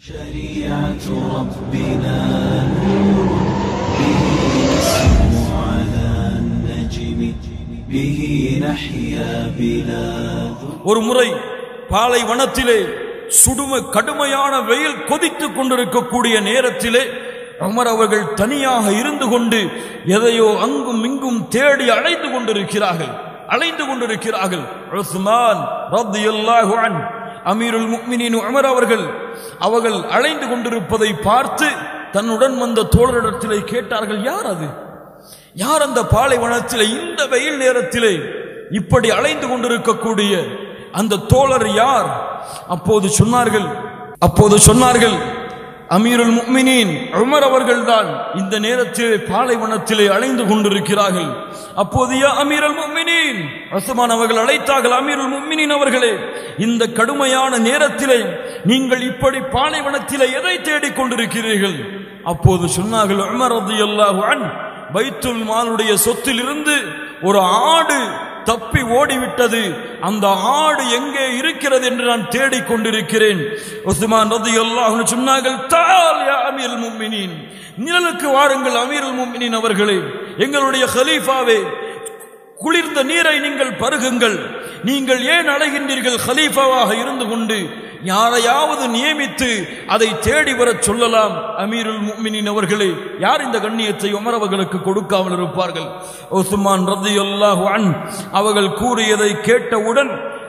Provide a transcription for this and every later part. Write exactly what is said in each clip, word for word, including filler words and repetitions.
شريعة ربنا نور به نسمو على النجم به نحيا بلا ஒரு முறை பாலைவனத்திலே சுடும கடுமையான வெயில் கொதித்துக் கொண்டிருக்கக்கூடிய நேரத்திலே உமர் அவர்கள் தனியாக இருந்து கொண்டு எதையோ அங்கும் இங்கும் தேடி அலைந்து கொண்டிருக்கிறார்கள் அலைந்து கொண்டிருக்கிறார்கள் உஸ்மான் ரலியல்லாஹு அன்ஹு அமீருல் முஃமினீன் உமர் அவர்கள் அவர்கள் அலைந்து கொண்டிருப்பதை பார்த்து தன்னுடன் வந்த தோழரிடத்திலே கேட்டார்கள், யார் அது? யார் அந்த பாலைவனத்திலே இந்த வெயில் நேரத்திலே இப்படி அலைந்து கொண்டிருக்கக்கூடிய அந்த தோழர் யார்? அப்போது சொன்னார்கள் அப்போது சொன்னார்கள் அமீருல் முஃமினீன் உமர் அவர்கள் தான் இந்த நேரத்திலே பாலைவனத்திலே அலைந்து கொண்டிருக்கிறார்கள். அப்போது யா அமீருல் முஃமினீன், உஸ்மான் அவர்கள் அழைத்தார்கள், அமீருல் முஃமினீன் அவர்களே, இந்த கடுமையான நேரத்திலே நீங்கள் இப்படி பாலைவனத்திலே எதை தேடிக் கொண்டிருக்கிறீர்கள்? அப்போது சொன்னார்கள், உமர் ரலியல்லாஹு அன்ஹு பைத்துல் மாலுடைய சொத்தில் இருந்து ஒரு ஆடு தப்பி ஓடிவிட்டது, அந்த ஆடு எங்கே இருக்கிறது என்று நான் தேடிக் கொண்டிருக்கிறேன். உஸ்மான் ரலியல்லாஹு அன்ஹு சொன்னார்கள், தஆல் யா அமீருல் முஃமினீன், நிழலுக்கு வாருங்கள் அமீருல் முஃமினீன் அவர்களே, எங்களுடைய கலீஃபாவே, குளிர்ந்த நீரை நீங்கள் பருகுங்கள். நீங்கள் ஏன் அலைகின்றீர்கள்? கலீஃபாவாக இருந்து கொண்டு யாரையாவது நியமித்து அதை தேடி வரச் சொல்லலாம். அமீருல் முஃமினீன் அவர்களே, யார் இந்த கண்ணியத்தை உமர் அவர்களுக்கு கொடுக்காமல் இருப்பார்கள்? உஸ்மான் ரலியல்லாஹு அன்ஹு அவர்கள் கூறியதை கேட்டவுடன்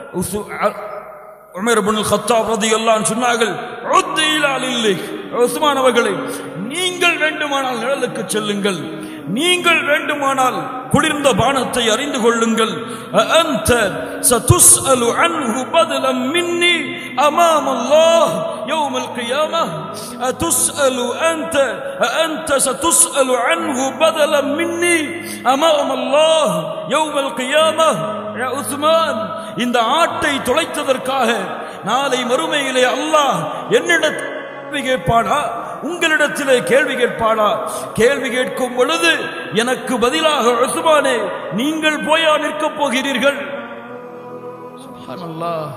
உமர் இப்னுல் கத்தாப் ரலியல்லாஹு அன்ஹு சொன்னார்கள், உத் இலா லில்லி, உஸ்மான் அவர்களே, நீங்கள் வேண்டுமானால் நிழலுக்கு செல்லுங்கள், நீங்கள் வேண்டுமானால் குளிர்ந்த பானத்தை அறிந்து கொள்ளுங்கள். அன்த சதுஸ்அலு அன்ஹு பதலம் மின்னி அமாம் அல்லாஹ் யௌமல் கியாமஹ். அதுஸ்அலு அன்த அன்த சதுஸ்அலு அன்ஹு பதலம் மின்னி அமாம் அல்லாஹ் யௌமல் கியாமஹ். யா உஸ்மான், இந்த ஆட்டை தொலைத்ததற்காக நாளை மறுமையிலே அல்லாஹ் என்னிடத்தில் கேட்பானா, உங்களிடத்திலே கேள்வி கேட்பானா? கேள்வி கேட்கும் பொழுது எனக்கு பதிலாக உஸ்மானே நீங்கள் போயா நிற்கப் போகிறீர்கள்? சுப்ஹானல்லாஹ்,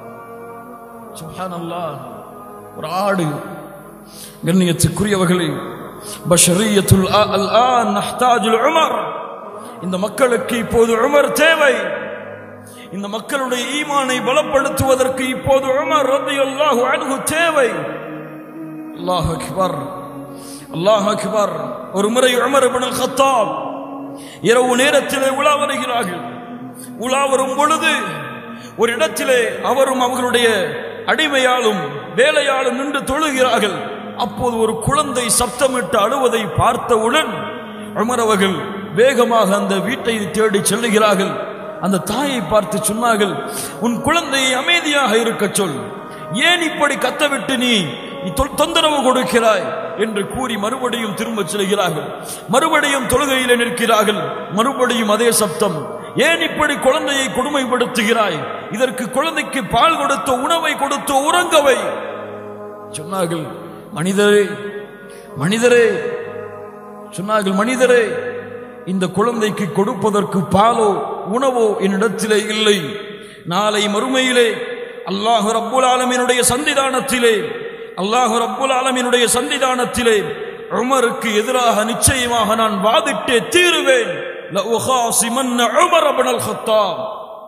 சுப்ஹானல்லாஹ். ஒரு ஆடு. கண்ணியத்துக்குரியவர்களே, பஷரியத்துல் அல்ஆன் நஹ்தாஜுல் உமர், இந்த மக்களுக்கு இப்போது உமர் தேவை. இந்த மக்களுடைய ஈமானை பலப்படுத்துவதற்கு இப்போது உமர் ரலியல்லாஹு அன்ஹு தேவை. அல்லாஹ் அக்பர், அல்லாஹ் அக்பர். ஒரு முறை உமர் இப்னுல் கத்தாப் இரவு நேரத்திலே உலா வருகிறார்கள். உலா வரும் பொழுது ஒரு இடத்திலே அவரும் அவர்களுடைய அடிமையாலும் வேலையாலும் நின்று தொழுகிறார்கள். அப்போது ஒரு குழந்தை சப்தமிட்டு அழுவதை பார்த்தவுடன் உமர் அவர்கள் வேகமாக அந்த வீட்டை தேடி செல்லுகிறார்கள். அந்த தாயை பார்த்து சொன்னார்கள், உன் குழந்தையை அமைதியாக இருக்க சொல், ஏன் இப்படி கத்தவிட்டு நீ தொந்தரவு கொடுக்கிறாய் என்று கூறி மறுபடியும் திரும்ப செல்கிறார்கள். மறுபடியும் தொழுகையிலே நிற்கிறார்கள். மறுபடியும் அதே சப்தம், ஏன் இப்படி குழந்தையை கொடுமைப்படுத்துகிறாய்? இதற்கு குழந்தைக்கு பால் கொடுத்த உணவை கொடுத்து உறங்கவை. சொன்னார்கள், மனிதரே மனிதரே சொன்னார்கள் மனிதரே, இந்த குழந்தைக்கு கொடுப்பதற்கு பாலோ உணவோ என்னிடத்திலே இல்லை. நாளை மறுமையிலே அல்லாஹ் ரப்புல் ஆலமீனுடைய சன்னிதானத்திலே அல்லாஹ் ரப்புல் ஆலமீனுடைய சன்னிதானத்திலே உமருக்கு எதிராக நிச்சயமாக நான் வாதிட்டே தீருவேன். லஉகாசிமன்ன உமர் இப்னுல் கத்தாப்.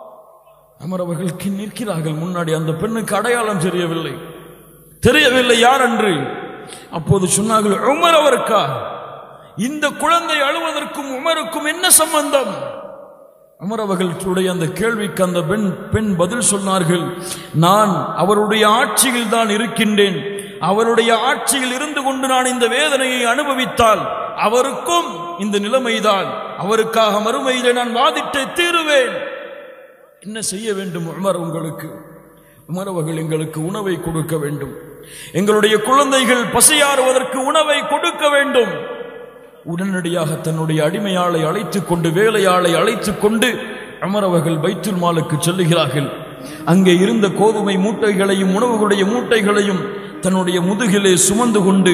உமர் அவர்கள் நிற்கிறார்கள் முன்னாடி. அந்த பெண்ணுக்கு அடையாளம் தெரியவில்லை தெரியவில்லை யார் என்று. அப்போது சொன்னார்கள், உமர் அவருக்கா? இந்த குழந்தை அழுவதற்கும் உமருக்கும் என்ன சம்பந்தம்? உமர் அவர்களுடைய அந்த கேள்விக்கு அந்த பெண் பெண் பதில் சொன்னார்கள், நான் அவருடைய ஆட்சியில் தான் இருக்கின்றேன். அவருடைய ஆட்சியில் இருந்து கொண்டு நான் இந்த வேதனையை அனுபவித்தால் அவருக்கும் இந்த நிலைமைதான். அவருக்காக மறுமையிலே நான் வாதிட்டே தீருவேன். என்ன செய்ய வேண்டும் உமர் உங்களுக்கு? உமர் அவர்கள், எங்களுக்கு உணவை கொடுக்க வேண்டும், எங்களுடைய குழந்தைகள் பசியாறுவதற்கு உணவை கொடுக்க வேண்டும். உடனடியாக தன்னுடைய அடிமையாளை அழைத்துக் கொண்டு வேலையாளை அழைத்துக் கொண்டு உமர் அவர்கள் பைத்துல் மாலுக்கு செல்லுகிறார்கள். அங்கே இருந்த கோதுமை மூட்டைகளையும் உணவுகளுடைய மூட்டைகளையும் தன்னுடைய முதுகிலே சுமந்து கொண்டு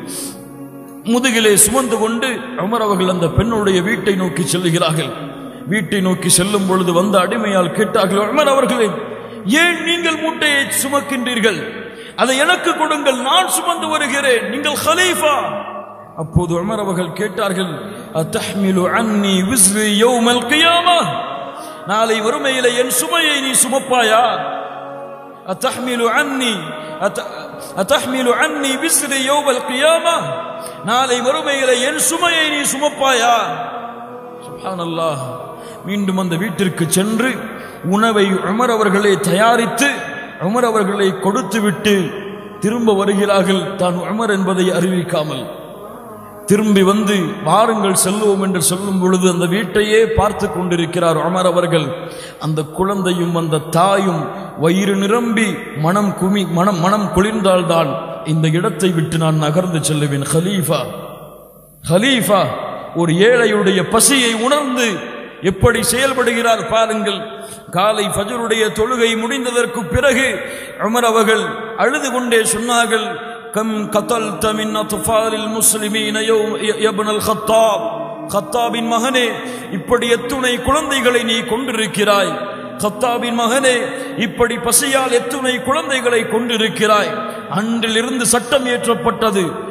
முதுகிலே சுமந்து கொண்டு உமர் அவர்கள் அந்த பெண்ணுடைய வீட்டை நோக்கி செல்லுகிறார்கள். வீட்டை நோக்கி செல்லும் பொழுது வந்த அடிமையால் கேட்டார்கள், உமர் அவர்களே, ஏன் நீங்கள் மூட்டையை சுமக்கின்றீர்கள்? அதை எனக்கு கொடுங்கள், நான் சுமந்து வருகிறேன், நீங்கள் கலீஃபா. அப்போது உமர் அவர்கள் கேட்டார்கள், அத்தஹ்மிலு அன்னி விஸ்ரி யௌமல் கியாமஹ், நாளை வறுமையிலே என் சுமையை நீ சுமப்பாயா? அத்தஹ்மிலு அன்னி அத்தஹ்மிலு அன்னி விஸ்ரி யௌமல் கியாமஹ், நாளை வறுமையிலே என் சுமையை நீ சுமப்பாயா? சுப்ஹானல்லாஹ். மீண்டும் அந்த வீட்டிற்கு சென்று உணவை உமர் அவர்களே தயாரித்து உமர் அவர்களை கொடுத்து விட்டு திரும்ப வருகிறார்கள், தான் உமர் என்பதை அறிவிக்காமல். திரும்பி வந்து வாருங்கள் செல்வோம் என்று சொல்லும் பொழுது அந்த வீட்டையே பார்த்து கொண்டிருக்கிறார் உமர் அவர்கள். அந்த குழந்தையும் அந்த தாயும் வயிறு நிரம்பி மனம் குமி மனம் மனம் குளிர்ந்தால்தான் இந்த இடத்தை விட்டு நான் நகர்ந்து செல்லுவேன். ஹலீஃபா ஹலீஃபா ஒரு ஏழையுடைய பசியை உணர்ந்து எப்படி செயல்படுகிறார் பாருங்கள். காலை ஃபஜ்ருடைய தொழுகை முடிந்ததற்கு பிறகு உமர் அவர்கள் அழுது கொண்டே சொன்னார்கள், கம் கதல்த மின் அத்ஃபாலில் முஸ்லிமீன யப்னல் கத்தாப், கத்தாபின் மகனே, இப்படி எத்துணை குழந்தைகளை நீ கொண்டிருக்கிறாய். கத்தாபின் மகனே, இப்படி பசியால் எத்துணை குழந்தைகளை கொண்டிருக்கிறாய். அன்றிலிருந்து சட்டம் இயற்றப்பட்டது,